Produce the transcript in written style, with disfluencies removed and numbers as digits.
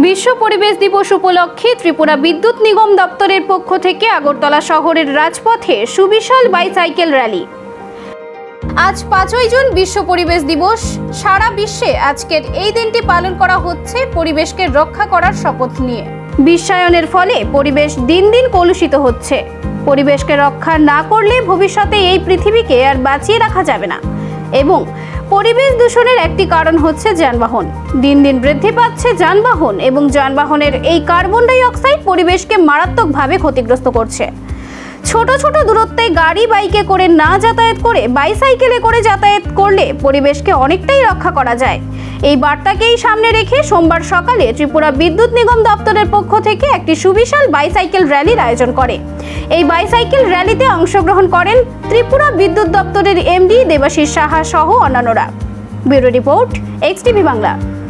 বিশ্ব পরিবেশ দিবস উপলক্ষে ত্রিপুরা বিদ্যুৎ নিগম দপ্তরের পক্ষ থেকে আগরতলা শহরের রাজপথে সুবিশাল বাইসাইকেল র্যালি। আজ 5ই জুন বিশ্ব পরিবেশ দিবস। সারা বিশ্বে আজকের এই দিনটি পালন করা হচ্ছে পরিবেশকে রক্ষা করার শপথ নিয়ে। বিশ্বায়নের ফলে পরিবেশ দিন দিন কলুষিত হচ্ছে। পরিবেশকে রক্ষা না করলে ভবিষ্যতে এই পৃথিবীকে আর বাঁচিয়ে রাখা যাবে না। এবং পরিবেশ দূষণের একটি কারণ হচ্ছে যানবাহন। দিন দিন বৃদ্ধি পাচ্ছে যানবাহন এবং যানবাহনের এই কার্বন ডাই অক্সাইড পরিবেশকে মারাত্মকভাবে ক্ষতিগ্রস্ত করছে। ছোট ছোট দূরত্বে গাড়ি বাইকে করে না যাতায়াত করে বাইসাইকেলে করে যাতায়াত করলে পরিবেশকে অনেকটাই রক্ষা করা যায়। এই বার্তাকেই সামনে রেখে সোমবার সকালে ত্রিপুরা বিদ্যুৎ নিগম দপ্তরের পক্ষ থেকে একটি সুবিশাল বাইসাইকেল র্যালির আয়োজন করে। এই বাইসাইকেল র্যালিতে অংশগ্রহণ করেন ত্রিপুরা বিদ্যুৎ দপ্তরের এমডি দেবাশিস সাহা সহ অন্যান্যরা। Bureau report, XTV Bangla.